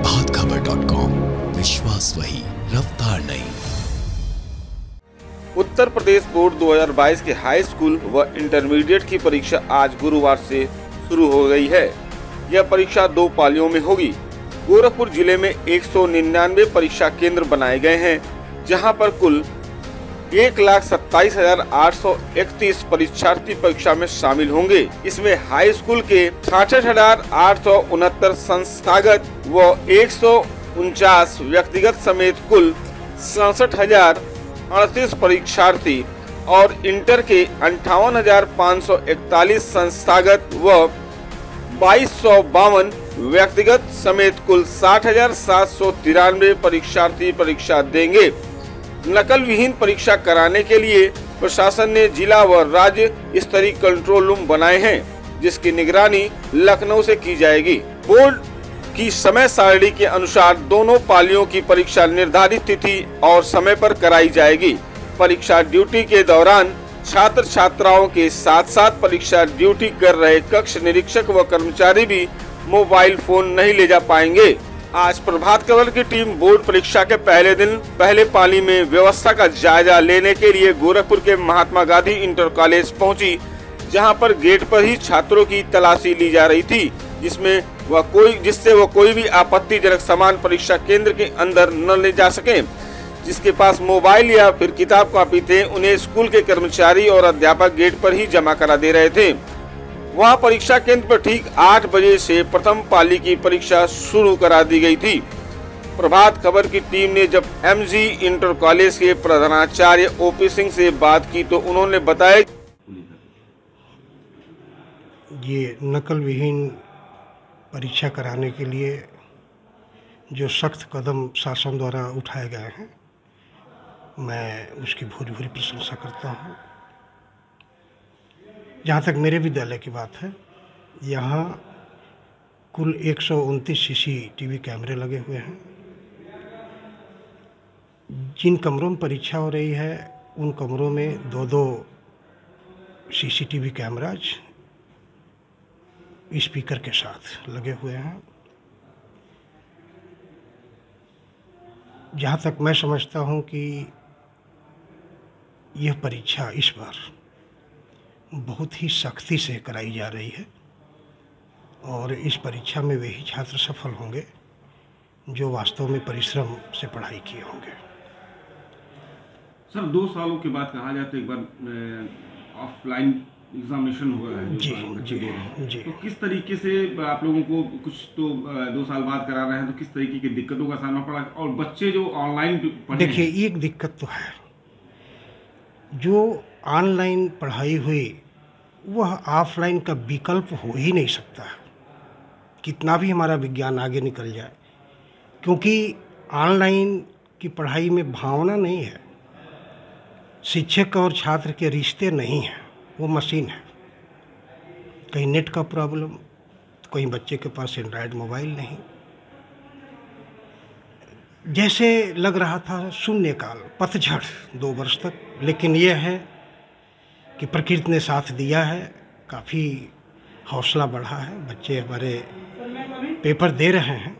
प्रभातखबर.com, विश्वास वही, रफ्तार नहीं। उत्तर प्रदेश बोर्ड 2022 के हाई स्कूल व इंटरमीडिएट की परीक्षा आज गुरुवार से शुरू हो गई है। यह परीक्षा 2 पालियों में होगी। गोरखपुर जिले में 199 परीक्षा केंद्र बनाए गए हैं, जहां पर कुल 1,27,831 परीक्षार्थी परीक्षा में शामिल होंगे। इसमें हाई स्कूल के 66,869 संस्थागत व 149 व्यक्तिगत समेत कुल 67,038 परीक्षार्थी और इंटर के 58,541 संस्थागत व 2,252 व्यक्तिगत समेत कुल 60,793 परीक्षार्थी परीक्षा देंगे। नकल विहीन परीक्षा कराने के लिए प्रशासन ने जिला व राज्य स्तरीय कंट्रोल रूम बनाए हैं, जिसकी निगरानी लखनऊ से की जाएगी। बोर्ड की समय सारणी के अनुसार दोनों पालियों की परीक्षा निर्धारित तिथि और समय पर कराई जाएगी। परीक्षा ड्यूटी के दौरान छात्र छात्राओं के साथ साथ परीक्षा ड्यूटी कर रहे कक्ष निरीक्षक व कर्मचारी भी मोबाइल फोन नहीं ले जा पाएंगे। आज प्रभात खबर की टीम बोर्ड परीक्षा के पहले दिन पहले पाली में व्यवस्था का जायजा लेने के लिए गोरखपुर के महात्मा गांधी इंटर कॉलेज पहुंची, जहां पर गेट पर ही छात्रों की तलाशी ली जा रही थी, जिससे वो कोई भी आपत्तिजनक सामान परीक्षा केंद्र के अंदर न ले जा सके। जिसके पास मोबाइल या फिर किताब कॉपी थे, उन्हें स्कूल के कर्मचारी और अध्यापक गेट पर ही जमा करा दे रहे थे। वहां परीक्षा केंद्र पर ठीक 8 बजे से प्रथम पाली की परीक्षा शुरू करा दी गई थी। प्रभात खबर की टीम ने जब एमजी इंटर कॉलेज के प्रधानाचार्य ओपी सिंह से बात की तो उन्होंने बताया ये नकल विहीन परीक्षा कराने के लिए जो सख्त कदम शासन द्वारा उठाए गए हैं, मैं उसकी भूरी भूरी प्रशंसा करता हूँ। जहाँ तक मेरे विद्यालय की बात है, यहाँ कुल 129 CCTV कैमरे लगे हुए हैं। जिन कमरों में परीक्षा हो रही है, उन कमरों में 2-2 CCTV कैमराज स्पीकर के साथ लगे हुए हैं। जहाँ तक मैं समझता हूँ कि यह परीक्षा इस बार बहुत ही सख्ती से कराई जा रही है और इस परीक्षा में वही छात्र सफल होंगे जो वास्तव में परिश्रम से पढ़ाई किए होंगे। सर, 2 सालों के बाद कहा जाए तो एक बार ऑफलाइन एग्जामिनेशन हुआ है जी। तो किस तरीके से आप लोगों को कुछ तो 2 साल बाद करा रहे हैं, तो किस तरीके की दिक्कतों का सामना पड़ा और बच्चे जो ऑनलाइन पढ़े? देखिए, एक दिक्कत तो है, जो ऑनलाइन पढ़ाई हुई वह ऑफलाइन का विकल्प हो ही नहीं सकता, कितना भी हमारा विज्ञान आगे निकल जाए, क्योंकि ऑनलाइन की पढ़ाई में भावना नहीं है, शिक्षक और छात्र के रिश्ते नहीं हैं, वो मशीन है। कहीं नेट का प्रॉब्लम, तो कहीं बच्चे के पास एंड्रॉयड मोबाइल नहीं। जैसे लग रहा था शून्यकाल, पतझड़ 2 वर्ष तक, लेकिन यह है कि प्रकृति ने साथ दिया है, काफ़ी हौसला बढ़ा है। बच्चे हमारे पेपर दे रहे हैं,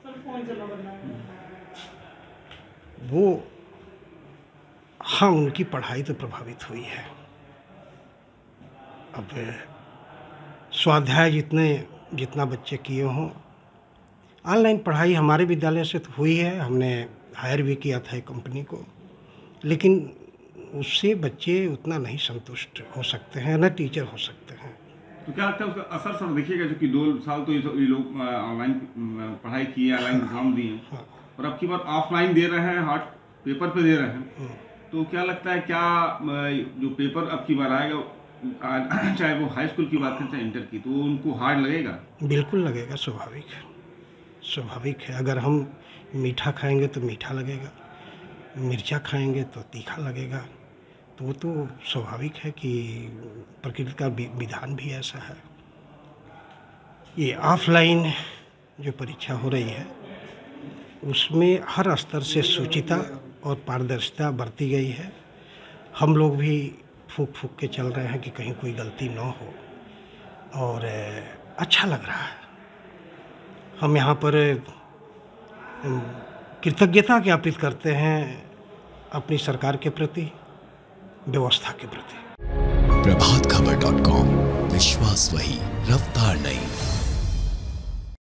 वो हाँ, उनकी पढ़ाई तो प्रभावित हुई है। अब स्वाध्याय जितना बच्चे किए हों, ऑनलाइन पढ़ाई हमारे विद्यालय से तो हुई है, हमने हायर भी किया था एक कंपनी को, लेकिन उससे बच्चे उतना नहीं संतुष्ट हो सकते हैं, न टीचर हो सकते हैं। तो क्या लगता है उसका असर सर देखिएगा, जो कि 2 साल तो ये लोग ऑनलाइन पढ़ाई किए, ऑनलाइन एग्जाम दिए, और अब की बार ऑफलाइन दे रहे हैं, हार्ड पेपर पे दे रहे हैं, तो क्या लगता है, क्या जो पेपर अब की बार आएगा, चाहे वो हाई स्कूल की बात करें चाहे इंटर की, तो उनको हार्ड लगेगा? बिल्कुल लगेगा, स्वाभाविक है। अगर हम मीठा खाएंगे तो मीठा लगेगा, मिर्चा खाएंगे तो तीखा लगेगा, तो वो तो स्वाभाविक है कि प्रकृति का विधान भी ऐसा है। ये ऑफलाइन जो परीक्षा हो रही है, उसमें हर स्तर से शुचिता और पारदर्शिता बरती गई है। हम लोग भी फूक के चल रहे हैं कि कहीं कोई गलती न हो, और अच्छा लग रहा है। हम यहाँ पर कृतज्ञता ज्ञापित करते हैं अपनी सरकार के प्रति, व्यवस्था के प्रति। प्रभातखबर.com, विश्वास वही, रफ्तार नहीं।